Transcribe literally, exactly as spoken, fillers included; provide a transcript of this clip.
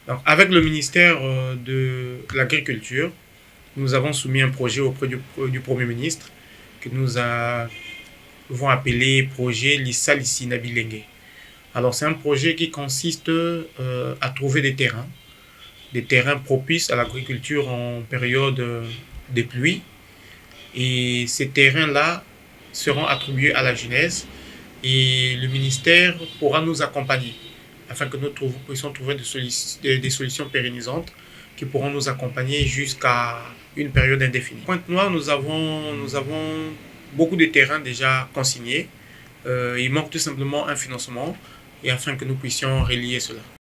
Donc, avec le ministère euh, de l'Agriculture, nous avons soumis un projet auprès du, du Premier ministre que nous avons appelé projet Lissa Lissina Bilengue. Alors, c'est un projet qui consiste euh, à trouver des terrains, des terrains propices à l'agriculture en période de pluie. Et ces terrains-là seront attribués à la jeunesse et le ministère pourra nous accompagner afin que nous puissions trouver des, des solutions pérennisantes qui pourront nous accompagner jusqu'à une période indéfinie. Pointe-Noire, nous avons, nous avons beaucoup de terrains déjà consignés. Euh, il manque tout simplement un financement et afin que nous puissions relier cela.